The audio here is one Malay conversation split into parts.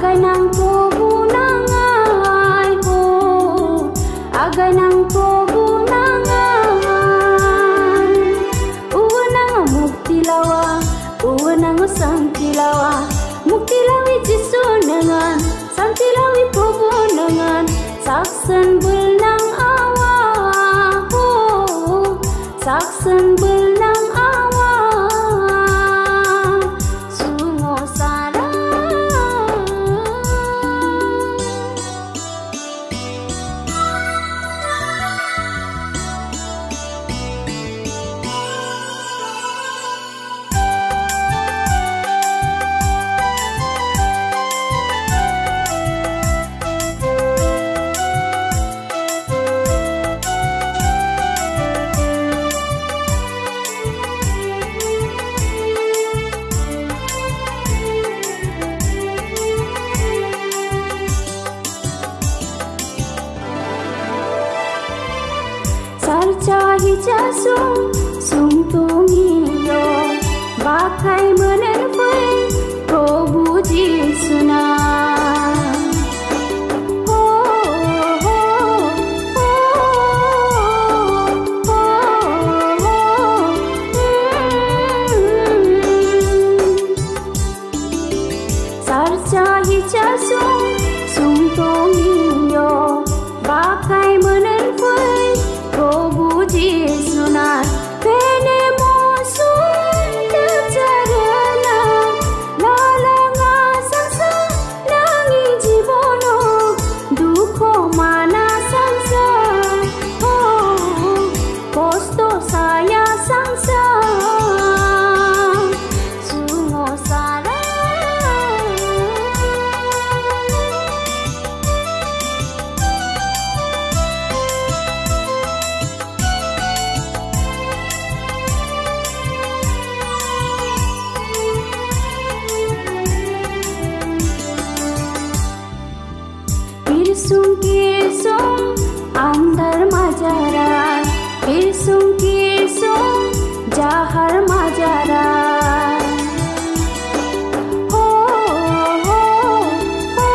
agay nang pubunangay ho, agay nang pubunangan. Uwan nang muktilawa, uwan nang santilawa, muktilawi jisunangan, santilawi pubunangan, saksan bulnang awa ho, saksan bulnang awa. Sungo sara sarcahi jasung sungtungiyo bakai menenfai Probu Jisuna. Sarcahi jasung sungtungiyo bakai menenfai Probu Jisunar pene mosun terjarana lalanga sangsa nangi jibono dukho mana sangsa oh kosto saya sangsa sungo sara Kirsung andar majaran, kirsung jahar majaran. Ho ho ho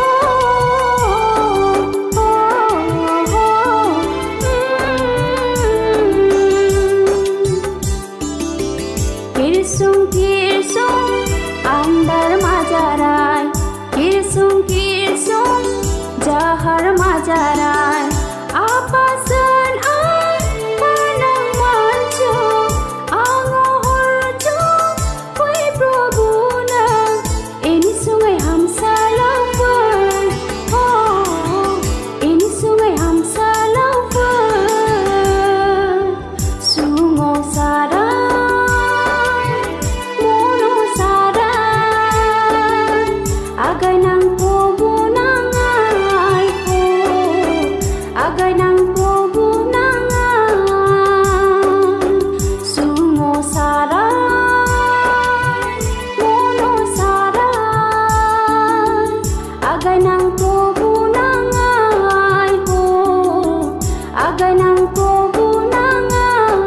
ho ho. Kirsung andar majaran, kirsung jahar majaran. Apa sen an panang mancu ango horjo koi probuna ini sungai hamsa lawan oh ini sungai hamsa lawan sungo sara mono sara agay nang pubunangan agay nang pubunangan sungo sara mono sara agay nang pubunangan ho agay nang pubunangan.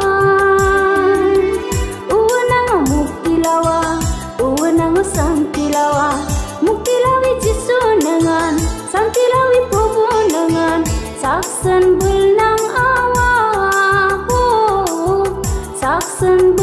Uwan nang muktilawa, uwan nang santilawa, muktilawi jisunangan, santilawi pubunangan, saksan bulnang awa ho saksan